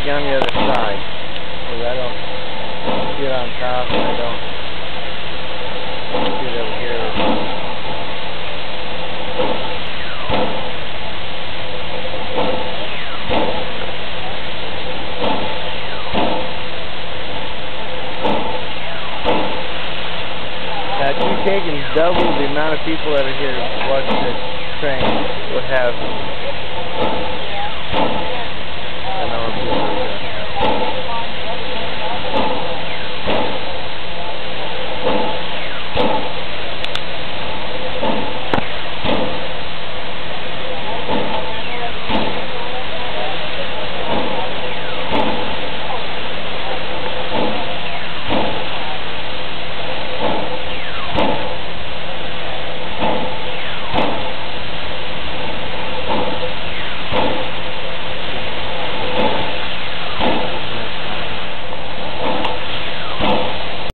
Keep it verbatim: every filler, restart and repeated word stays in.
taking on the other side, because I don't get on top and I don't get over here. Now, if you taking double the amount of people that are here watching this train would have